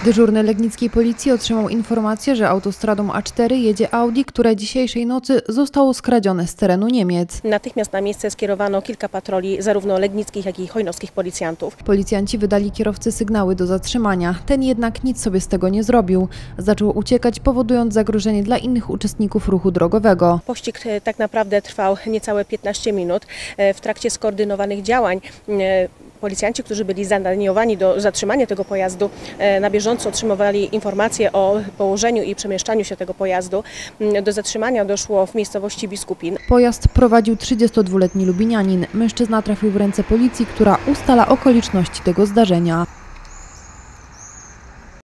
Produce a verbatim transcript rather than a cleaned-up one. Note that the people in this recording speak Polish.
Dyżurny legnickiej policji otrzymał informację, że autostradą A cztery jedzie Audi, które dzisiejszej nocy zostało skradzione z terenu Niemiec. Natychmiast na miejsce skierowano kilka patroli, zarówno legnickich, jak i chojnowskich policjantów. Policjanci wydali kierowcy sygnały do zatrzymania. Ten jednak nic sobie z tego nie zrobił. Zaczął uciekać, powodując zagrożenie dla innych uczestników ruchu drogowego. Pościg tak naprawdę trwał niecałe piętnaście minut. W trakcie skoordynowanych działań policjanci, którzy byli zadaniowani do zatrzymania tego pojazdu, na bieżąco otrzymywali informacje o położeniu i przemieszczaniu się tego pojazdu. Do zatrzymania doszło w miejscowości Biskupin. Pojazd prowadził trzydziestodwuletni lubinianin. Mężczyzna trafił w ręce policji, która ustala okoliczności tego zdarzenia.